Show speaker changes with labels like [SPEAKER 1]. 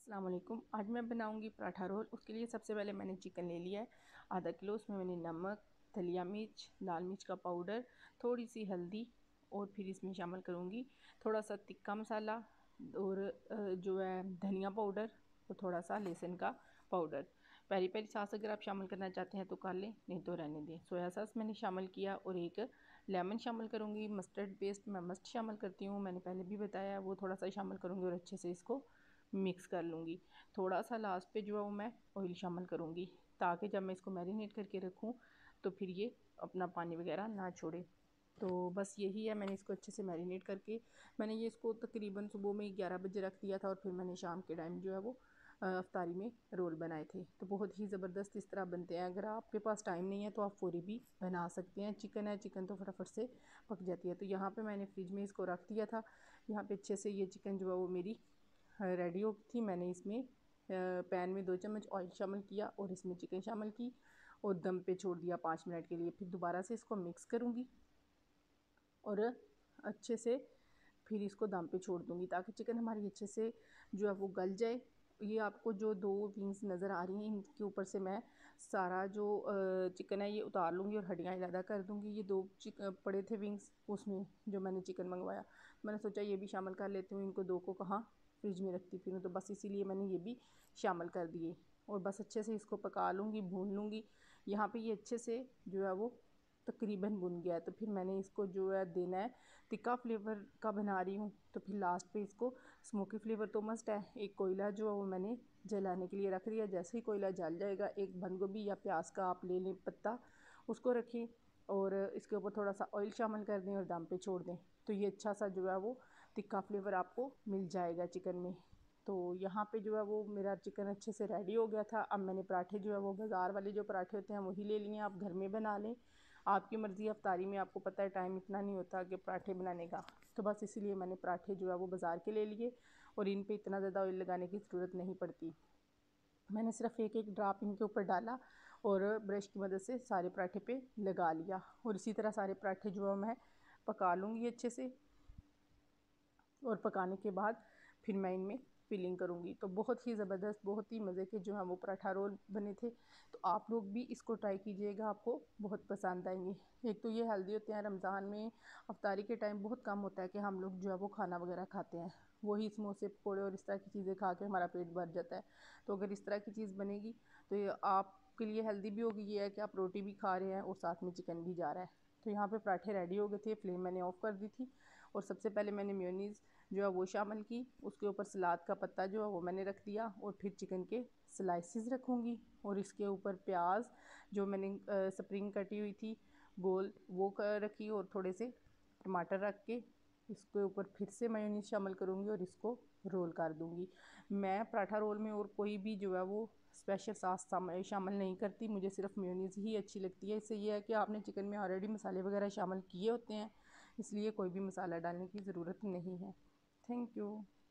[SPEAKER 1] अस्सलाम वालेकुम। आज मैं बनाऊंगी पराठा रोल। उसके लिए सबसे पहले मैंने चिकन ले लिया है आधा किलो। उसमें मैंने नमक, धनिया मिर्च, लाल मिर्च का पाउडर, थोड़ी सी हल्दी और फिर इसमें शामिल करूंगी थोड़ा सा तिक्का मसाला और जो है धनिया पाउडर और थोड़ा सा लहसुन का पाउडर। पेरी पेरी सॉस अगर आप शामिल करना चाहते हैं तो कर लें, नहीं तो रहने दें। सोया सॉस मैंने शामिल किया और एक लेमन शामिल करूँगी। मस्टर्ड पेस्ट मैं मस्ट शामिल करती हूँ, मैंने पहले भी बताया, वो थोड़ा सा शामिल करूँगी और अच्छे से इसको मिक्स कर लूँगी। थोड़ा सा लास्ट पे जो है वो मैं ऑयल शामिल करूँगी ताकि जब मैं इसको मैरिनेट करके रखूँ तो फिर ये अपना पानी वगैरह ना छोड़े। तो बस यही है, मैंने इसको अच्छे से मैरिनेट करके मैंने ये इसको तकरीबन सुबह में 11 बजे रख दिया था और फिर मैंने शाम के टाइम जो है वो अफ्तारी में रोल बनाए थे। तो बहुत ही ज़बरदस्त इस तरह बनते हैं। अगर आपके पास टाइम नहीं है तो आप फौरी भी बना सकते हैं। चिकन है, चिकन तो फटाफट से पक जाती है। तो यहाँ पे मैंने फ्रिज में इसको रख दिया था। यहाँ पे अच्छे से ये चिकन जो है वो मेरी रेडी हो गई थी। मैंने इसमें पैन में 2 चम्मच ऑयल शामिल किया और इसमें चिकन शामिल की और दम पे छोड़ दिया 5 मिनट के लिए। फिर दोबारा से इसको मिक्स करूँगी और अच्छे से फिर इसको दम पे छोड़ दूँगी ताकि चिकन हमारी अच्छे से जो है वो गल जाए। ये आपको जो 2 विंग्स नज़र आ रही हैं इनके ऊपर से मैं सारा जो चिकन है ये उतार लूँगी और हड्डियाँ अलग कर दूँगी। ये 2 पड़े थे विंग्स, उसमें जो मैंने चिकन मंगवाया, मैंने सोचा ये भी शामिल कर लेती हूँ। इनको 2 को कहाँ फ्रिज में रखती फिर, तो बस इसीलिए मैंने ये भी शामिल कर दिए और बस अच्छे से इसको पका लूँगी, भून लूँगी। यहाँ पे ये अच्छे से जो है वो तकरीबन भुन गया है। तो फिर मैंने इसको जो है देना है, तिक्का फ्लेवर का बना रही हूँ तो फिर लास्ट पे इसको स्मोकी फ्लेवर तो मस्ट है। एक कोयला जो है वो मैंने जलाने के लिए रख दिया। जैसे ही कोयला जल जाएगा एक बंद गोभी या प्याज का आप ले लें पत्ता, उसको रखें और इसके ऊपर थोड़ा सा ऑयल शामिल कर दें और दम पे छोड़ दें। तो ये अच्छा सा जो है वो तिक्का फ्लेवर आपको मिल जाएगा चिकन में। तो यहाँ पे जो है वो मेरा चिकन अच्छे से रेडी हो गया था। अब मैंने पराठे जो है वो बाज़ार वाले जो पराठे होते हैं वही ले लिए। आप घर में बना लें, आपकी मर्ज़ी। अफ्तारी में आपको पता है टाइम इतना नहीं होता कि पराठे बनाने का, तो बस इसीलिए मैंने पराठे जो है वो बाज़ार के ले लिए और इन पे इतना ज़्यादा ऑयल लगाने की ज़रूरत नहीं पड़ती। मैंने सिर्फ एक एक ड्रॉप इनके ऊपर डाला और ब्रश की मदद से सारे पराठे पे लगा लिया और इसी तरह सारे पराठे जो है मैं पका लूँगी अच्छे से और पकाने के बाद फिर मैं इनमें फिलिंग करूँगी। तो बहुत ही ज़बरदस्त, बहुत ही मज़े के जो है वो पराठा रोल बने थे। तो आप लोग भी इसको ट्राई कीजिएगा, आपको बहुत पसंद आएंगे। एक तो ये हेल्दी होते हैं। रमज़ान में अफ्तारी के टाइम बहुत कम होता है कि हम लोग जो है वो खाना वगैरह खाते हैं, वही समोसे पकौड़े और इस तरह की चीज़ें खा के हमारा पेट भर जाता है। तो अगर इस तरह की चीज़ बनेगी तो ये आपके लिए हेल्दी भी होगी। ये है कि आप रोटी भी खा रहे हैं और साथ में चिकन भी जा रहा है। तो यहाँ पे पराठे रेडी हो गए थे, फ्लेम मैंने ऑफ़ कर दी थी और सबसे पहले मैंने मेयोनीज़ जो है वो शामिल की। उसके ऊपर सलाद का पत्ता जो है वो मैंने रख दिया और फिर चिकन के स्लाइसेस रखूँगी और इसके ऊपर प्याज जो मैंने स्प्रिंग कटी हुई थी गोल वो रखी और थोड़े से टमाटर रख के इसके ऊपर फिर से मेयोनीज़ शामिल करूँगी और इसको रोल कर दूँगी। मैं पराठा रोल में और कोई भी जो है वो स्पेशल सॉस शामिल नहीं करती, मुझे सिर्फ मेयोनीज़ ही अच्छी लगती है। इससे ये है कि आपने चिकन में ऑलरेडी मसाले वगैरह शामिल किए होते हैं, इसलिए कोई भी मसाला डालने की ज़रूरत नहीं है। Thank you.